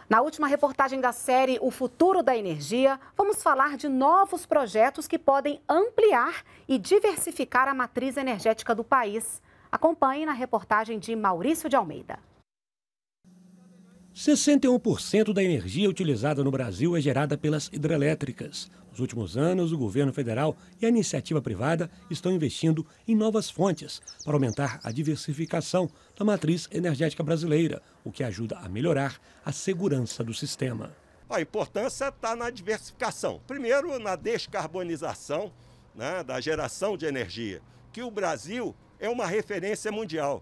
Na última reportagem da série O Futuro da Energia, vamos falar de novos projetos que podem ampliar e diversificar a matriz energética do país. Acompanhe na reportagem de Maurício de Almeida. 61% da energia utilizada no Brasil é gerada pelas hidrelétricas. Nos últimos anos, o governo federal e a iniciativa privada estão investindo em novas fontes para aumentar a diversificação da matriz energética brasileira, o que ajuda a melhorar a segurança do sistema. A importância está na diversificação. Primeiro, na descarbonização, da geração de energia, que o Brasil é uma referência mundial.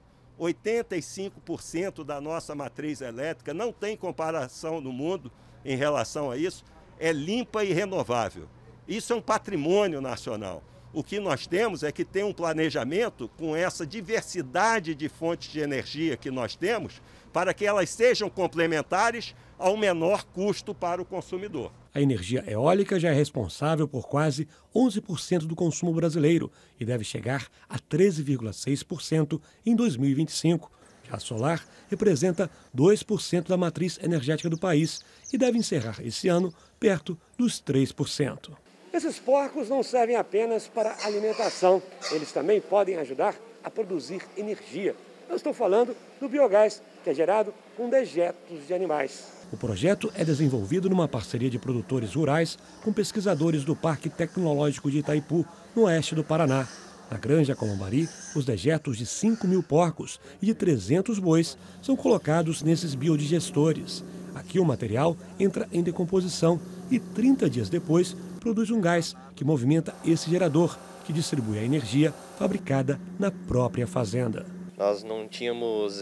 85% da nossa matriz elétrica, não tem comparação no mundo em relação a isso, é limpa e renovável. Isso é um patrimônio nacional. O que nós temos é que ter um planejamento com essa diversidade de fontes de energia que nós temos, para que elas sejam complementares ao menor custo para o consumidor. A energia eólica já é responsável por quase 11% do consumo brasileiro e deve chegar a 13,6% em 2025. Já a solar representa 2% da matriz energética do país e deve encerrar esse ano perto dos 3%. Esses porcos não servem apenas para alimentação, eles também podem ajudar a produzir energia. Eu estou falando do biogás, que é gerado com dejetos de animais. O projeto é desenvolvido numa parceria de produtores rurais com pesquisadores do Parque Tecnológico de Itaipu, no oeste do Paraná. Na Granja Colombari, os dejetos de 5.000 porcos e de 300 bois são colocados nesses biodigestores. Aqui o material entra em decomposição e 30 dias depois produz um gás que movimenta esse gerador, que distribui a energia fabricada na própria fazenda. Nós não tínhamos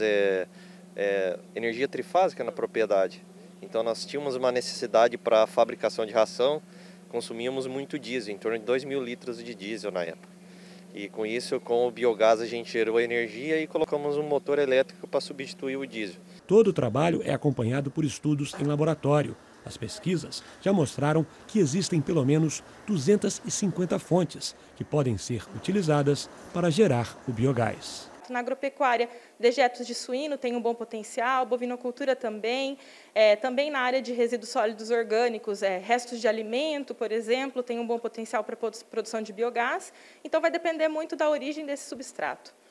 energia trifásica na propriedade, então nós tínhamos uma necessidade para a fabricação de ração, consumíamos muito diesel, em torno de 2.000 litros de diesel na época. E com isso, com o biogás, a gente gerou energia e colocamos um motor elétrico para substituir o diesel. Todo o trabalho é acompanhado por estudos em laboratório. As pesquisas já mostraram que existem pelo menos 250 fontes que podem ser utilizadas para gerar o biogás. Na agropecuária, dejetos de suíno tem um bom potencial, bovinocultura também, também na área de resíduos sólidos orgânicos, restos de alimento, por exemplo, tem um bom potencial para a produção de biogás, então vai depender muito da origem desse substrato.